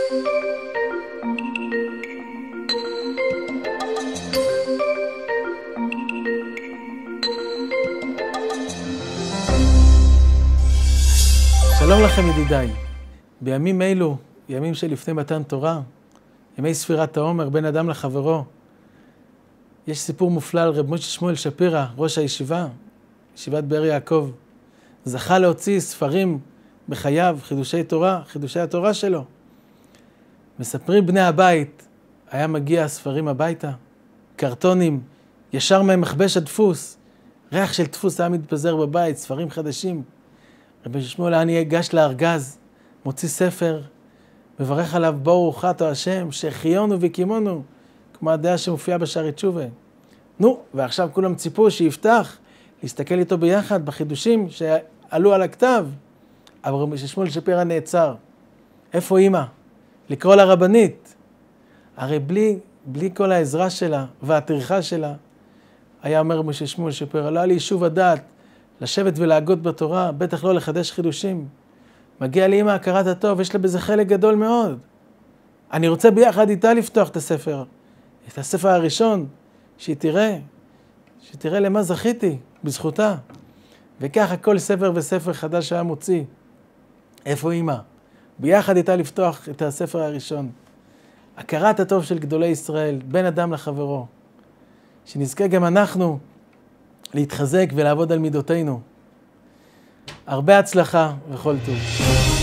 שלום לכם ידידיי, בימים אלו, ימים שלפני מתן תורה, ימי ספירת העומר בין אדם לחברו, יש סיפור מופלא על רב משה שמואל שפירא, ראש הישיבה, ישיבת באר יעקב, זכה להוציא ספרים בחייו, חידושי התורה שלו. מספרים בני הבית, היה מגיע ספרים הביתה, קרטונים, ישר מהמכבש הדפוס, ריח של דפוס היה מתפזר בבית, ספרים חדשים. רב משה שמואל היה ניגש לארגז, מוציא ספר, מברך עליו ברוך אתה השם, שהחיינו וקימונו, כמו הדעה שמופיעה בשערי תשובה. נו, ועכשיו כולם ציפו שיפתח, להסתכל איתו ביחד בחידושים שעלו על הכתב. אבל רב משה שמואל שפירא נעצר. איפה אמא? לקרוא לרבנית. הרי בלי כל העזרה שלה והטרחה שלה, היה אומר משה שמואל שפירא, לא היה לי יישוב הדעת, לשבת ולהגות בתורה, בטח לא לחדש חידושים. מגיע לי אמא הכרת הטוב, יש לה בזה חלק גדול מאוד. אני רוצה ביחד איתה לפתוח את הספר הראשון, שהיא תראה למה זכיתי, בזכותה. וככה כל ספר וספר חדש היה מוציא. איפה אמא? ביחד איתה לפתוח את הספר הראשון. הכרת הטוב של גדולי ישראל, בין אדם לחברו. שנזכה גם אנחנו להתחזק ולעבוד על מידותינו. הרבה הצלחה וכל טוב.